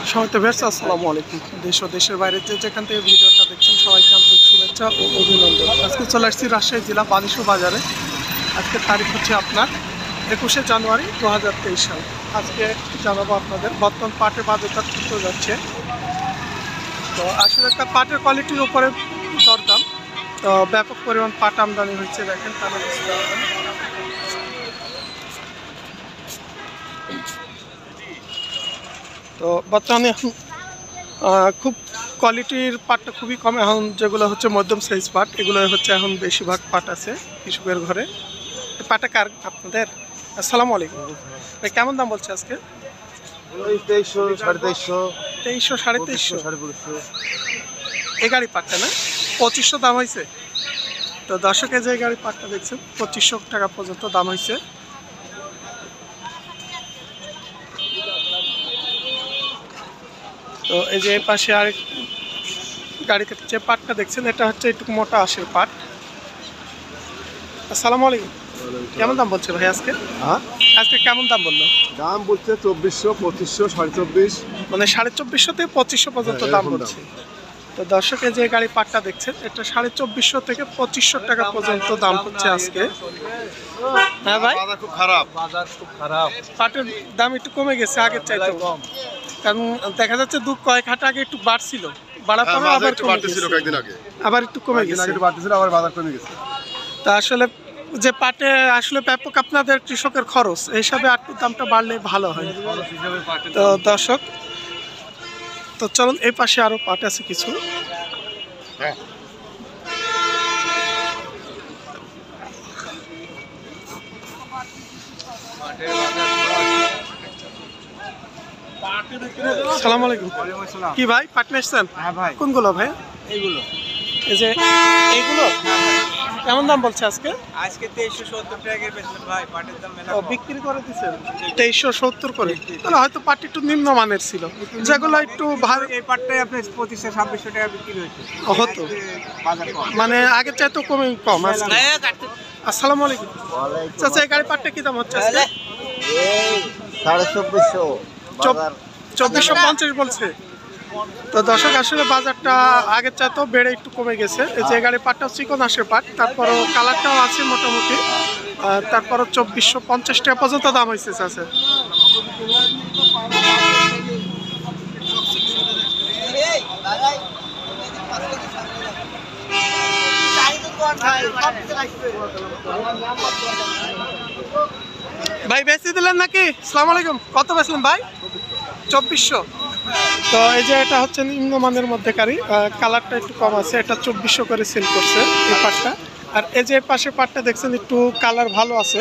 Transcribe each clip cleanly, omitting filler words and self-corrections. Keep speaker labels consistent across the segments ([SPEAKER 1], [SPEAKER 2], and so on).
[SPEAKER 1] সবাইকে বেশ আসসালামু আলাইকুম। দেশ ও দেশের বাইরে যেখান থেকে ভিডিওটা দেখছেন সবাইকে আন্তরিক শুভেচ্ছা ও অভিনন্দন। আজকে চলে আসছি রাজশাহী জেলা বালিশু বাজারে। আজকের তারিখ হচ্ছে আপনার 21শে জানুয়ারি 2023 সাল। আজকে জানাবো আপনাদের বর্তমান পাটের বাজারটা কত যাচ্ছে। তো আসলে একটা পাটের কোয়ালিটির উপরে দরদাম। তো ব্যাপক পরিমাণ পাট আমদানি হয়েছে, দেখেন তাহলে বুঝতে পারবেন। তো বর্তমানে এখন খুব কোয়ালিটির পাটটা খুবই কম। এখন যেগুলো হচ্ছে মধ্যম সাইজ পাট, এগুলো হচ্ছে এখন বেশিরভাগ পাট আছে কৃষকের ঘরে। পাটটা কার আপনাদের? আসসালামু আলাইকুম ভাই, কেমন দাম বলছে আজকে?
[SPEAKER 2] 2300, 2350,
[SPEAKER 1] 2300, 2350।
[SPEAKER 2] 2500।
[SPEAKER 1] এই গাড়ি পাটটা না 2500 দাম হয়েছে। তো দর্শকে যে গাড়ি পাটটা দেখছেন 2500 টাকা পর্যন্ত দাম হয়েছে। তো এই যে পাশে আরেক গাড়িতে যে পাটটা দেখছেন এটা হচ্ছে একটু মোটা আঁশের পাট। আসসালামু আলাইকুম, কেমন দাম বলছে ভাই আজকে?
[SPEAKER 2] হ্যাঁ,
[SPEAKER 1] আজকে কেমন দাম বললো?
[SPEAKER 2] দাম বলছে 2400, 2500, 2450।
[SPEAKER 1] মানে 2450 থেকে 2500 পর্যন্ত দাম বলছে। তো দর্শকে যে গাড়ি পাটটা দেখছেন এটা 2450 থেকে 2500 টাকা পর্যন্ত দাম হচ্ছে আজকে। হ্যাঁ ভাই,
[SPEAKER 2] বাজার খুব খারাপ, বাজার খুব খারাপ।
[SPEAKER 1] পাটের দাম একটু কমে গেছে আগের চাইতে কম, কারণ দেখা যাচ্ছে কয়েক হাট আগে একটু বাড়ছিল, বাড়ার পরে আবার কমে গেছে,
[SPEAKER 2] কয়েকদিন আগে
[SPEAKER 1] আবার একটু কমে গেছে,
[SPEAKER 2] আবার বাজার কমে গেছে।
[SPEAKER 1] তা আসলে যে পাটে আসলে ব্যাপক আপনাদের কৃষকের খরচ, এই হিসাবে একটু দামটা বাড়লে ভালো হয়। তো দর্শক, তো চলুন এই পাশে আরো পাট আছে কিছু। আসসালামু আলাইকুম। কি ভাই পাট নিয়েছেন?
[SPEAKER 2] হ্যাঁ ভাই,
[SPEAKER 1] কোনগুলো ভাই?
[SPEAKER 2] এইগুলো
[SPEAKER 1] এই যে এইগুলো কেমন দাম বলছে আজকে?
[SPEAKER 3] আজকে 2370 টাকা বেচলেন ভাই, পাটের দাম মেলা
[SPEAKER 1] ও, বিক্রি করে দিচ্ছেন 2370 করে। তাহলে হয়তো পাট একটু নিম্নমানের ছিল, যেগুলো একটু ভালো।
[SPEAKER 3] এই পাটটাই আপনার 2500-2600 টাকা বিক্রি হয়েছে।
[SPEAKER 1] হতো
[SPEAKER 3] বাজার কম।
[SPEAKER 1] মানে আগের চাইতে কম আছে। আসসালামু আলাইকুম চাচা, এই গাড়ি পাটটা কি দাম হচ্ছে আজকে?
[SPEAKER 2] 2450
[SPEAKER 1] 2450 বলছে। তো দর্শক আসলে বাজারটা আগের চাইতেও বেড়ে একটু কমে গেছে। এই যে গাড়ি পাটটাও চিকন আঁশের পাট, তারপরও কালারটাও আছে মোটামুটি, তারপরও 2450 টাকা পর্যন্ত দাম হয়েছে আছে। ভাই বেশি দিলেন নাকি? আসসালামু আলাইকুম, কত বেচলেন ভাই? 2400। তো এই যে এটা হচ্ছে নিম্নমানের মধ্যে গাড়ি, কালারটা একটু কম আছে, এটা 2400 করে সেল করছে এই পাটটা। আর এই যে পাশে পাটটা দেখছেন একটু কালার ভালো আছে।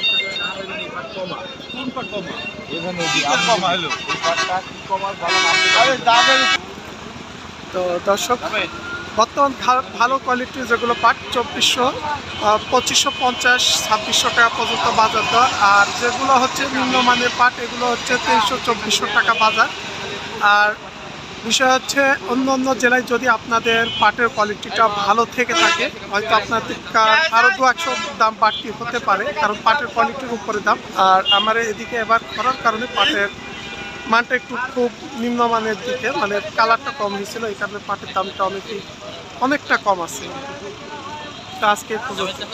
[SPEAKER 1] তো দর্শক, বর্তমান ভালো কোয়ালিটির যেগুলো পাট 2400, 2550, 2600 টাকা পর্যন্ত বাজার দর। আর যেগুলো হচ্ছে নিম্নমানের পাট এগুলো হচ্ছে 2300-2400 টাকা বাজার। আর বিষয় হচ্ছে অন্য অন্য জেলায় যদি আপনাদের পাটের কোয়ালিটিটা ভালো থেকে থাকে, হয়তো আপনাদের আরও 200 দাম বাড়তি হতে পারে, কারণ পাটের কোয়ালিটির উপরে দাম। আর আমার এদিকে এবার খরার কারণে পাটের মানটা একটু খুব নিম্নমানের দিকে, মানে কালারটা কম হয়েছিল, এই কারণে পাটের দামটা অনেকটা কম আছে। তো আজকে